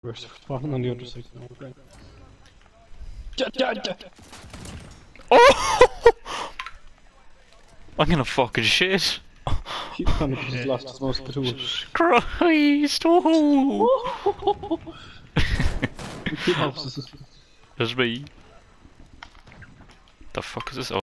We're spawning on the other side now, okay? Oh! I'm gonna fucking shit. He kind of just lost his most to it. Christ! Oh! Two houses. There's me. The fuck is this?